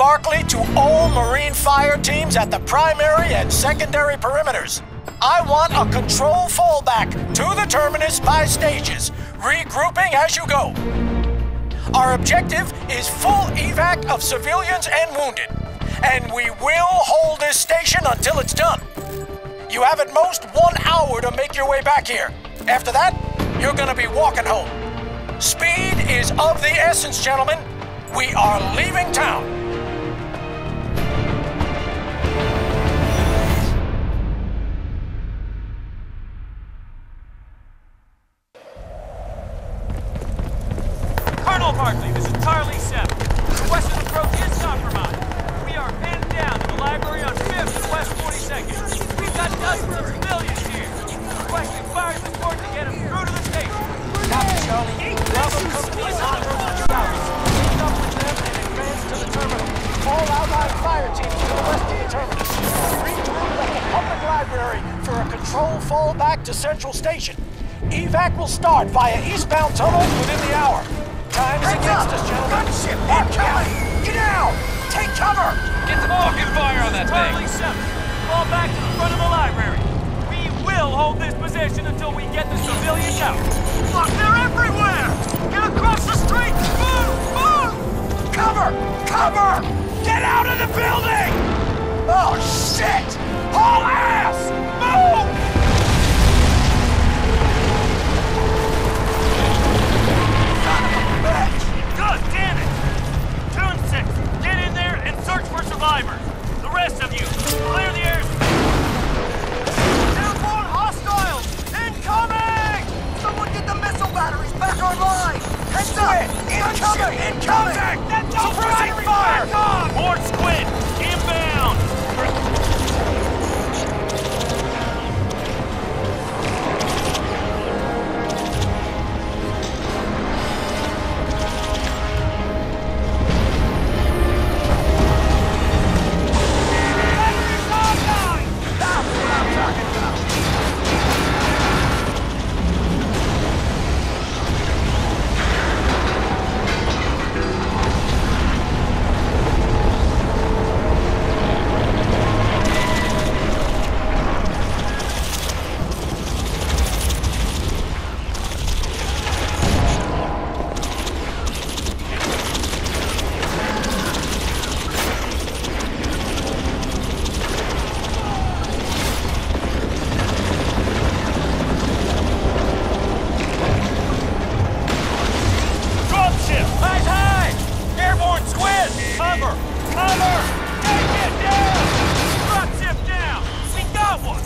Barkley to all Marine fire teams at the primary and secondary perimeters. I want a control fallback to the terminus by stages, regrouping as you go. Our objective is full evac of civilians and wounded, and we will hold this station until it's done. You have at most 1 hour to make your way back here. After that, you're gonna be walking home. Speed is of the essence, gentlemen. We are leaving town. Colonel Barkley, this is Charlie 7. The western approach is compromised. We are pinned down in the library on 5th and West 42nd. We've got dozens of civilians here. Requesting fire support to get them through to the station. Copy, Charlie. Bravo Company is on route south. Meet up with them and advance to the terminal. All Allied fire teams to the west of the terminus. Regroup at the public library for a control fallback to Central Station. Evac will start via eastbound tunnel within the hour. Time is against us, gentlemen. Gunship incoming! Get out! Take cover! Get some fucking fire on that thing! Charlie 7, fall back to the front of the library. We will hold this position until we get the civilians out. Look, they're everywhere! Get across the street! Move! Move! Cover! Cover! Get out of the building! Oh, shit! Haul ass! Move! Son of a bitch! God damn it! 2 and 6, get in there and search for survivors. The rest of you, clear the airspace. Airborne hostiles! Incoming! Someone get the missile batteries back online! Heads up! Incoming! Incoming! Suppressing fire! More squid! Inbound! That's what I'm talking about! Dropship! Eyes high! Airborne squid! Cover! Cover! Take it down! Dropship down! We got one!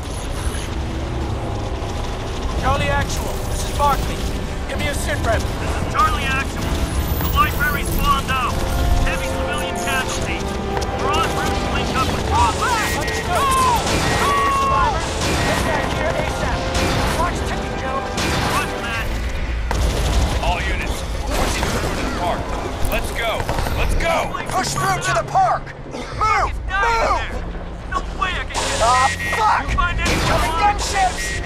Charlie Actual, this is Barkley. Give me a sit rep. This is Charlie Actual. The library's spawned out. Heavy civilian casualties. We're on route to link up with Let's go! Survivors, get back here ASAP. Watch ticking, gentlemen. What's that? All units, pushing through to the park. Let's go! Let's go! Push through to the park! Move! Move! No way I can get Fuck! You find anyone Incoming alive? gunships!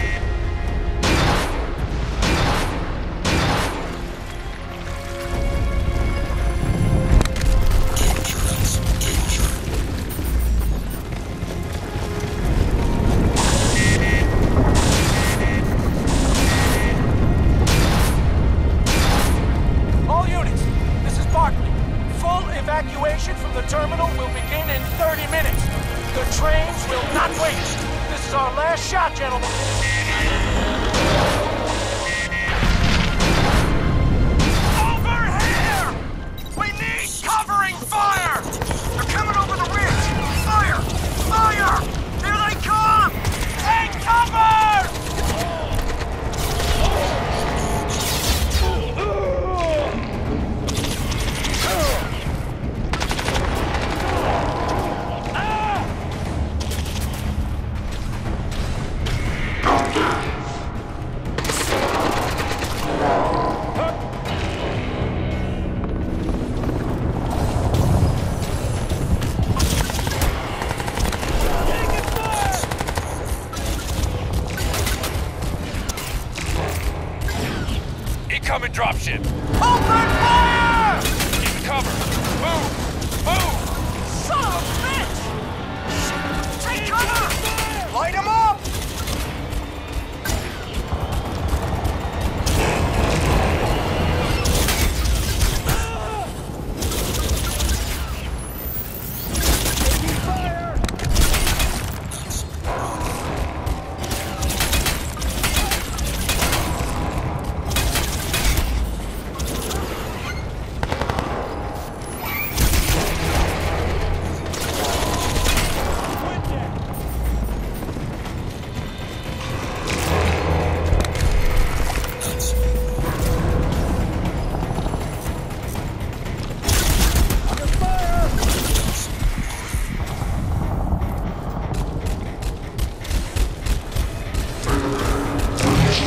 All units, this is Barkley. Full evacuation from the terminal will begin in 30 minutes. The trains will not wait. This is our last shot, gentlemen. Over here! We need covering fire! They're coming over the ridge! Fire! Fire! Here they come! Take cover! Incoming dropship! Open fire! Keep cover! Move! Move!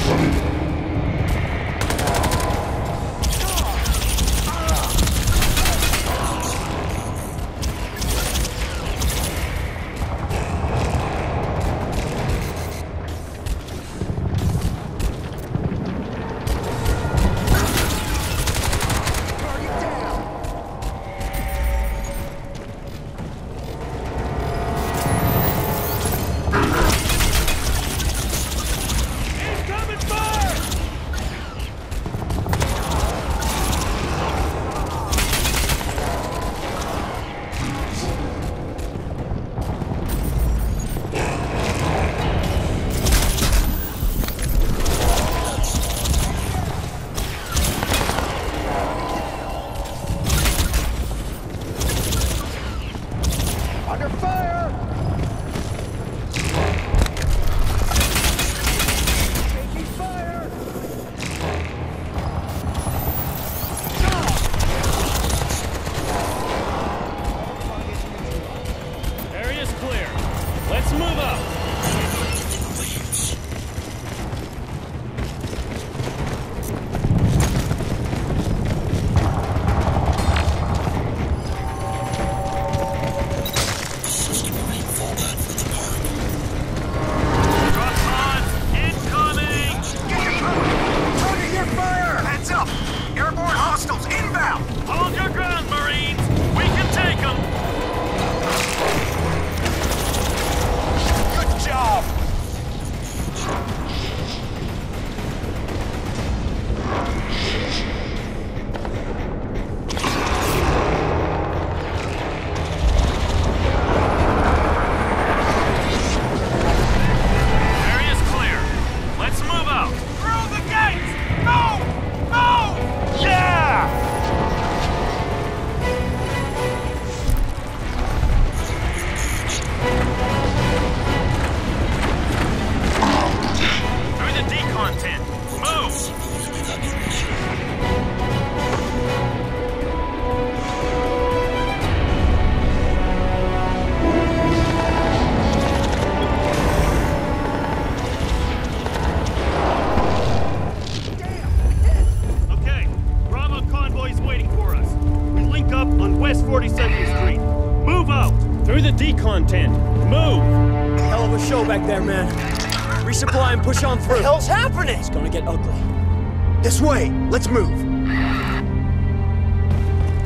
Content. Move! Hell of a show back there, man. Resupply and push on through. What the hell's happening? It's gonna get ugly. This way. Let's move.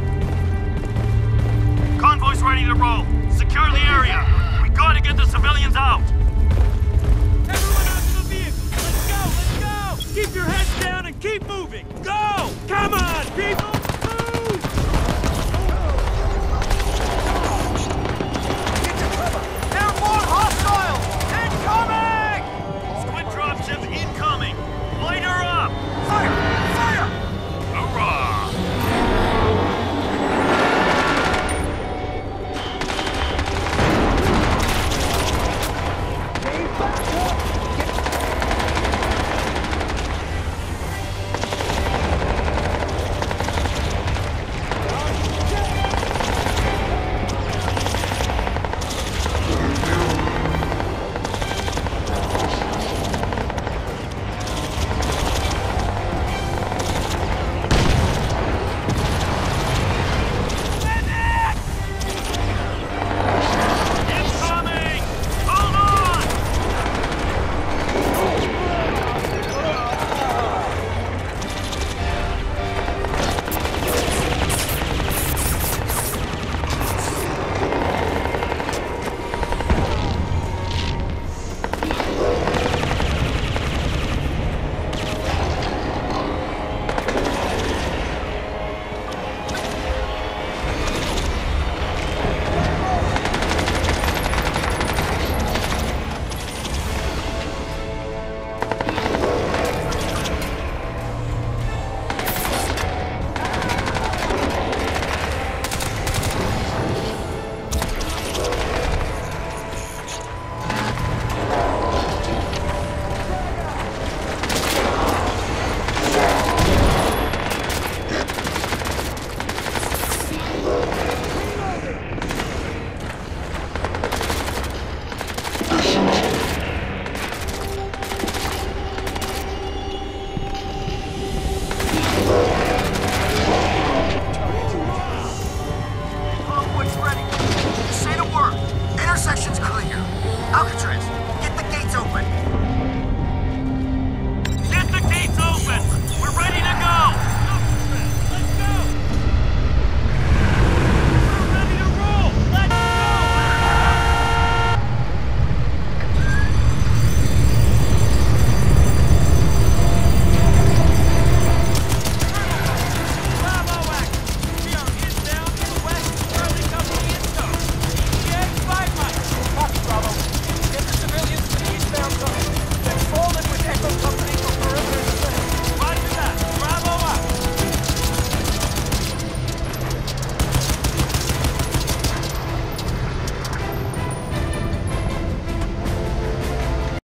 Convoy's ready to roll. Secure the area. We gotta get the civilians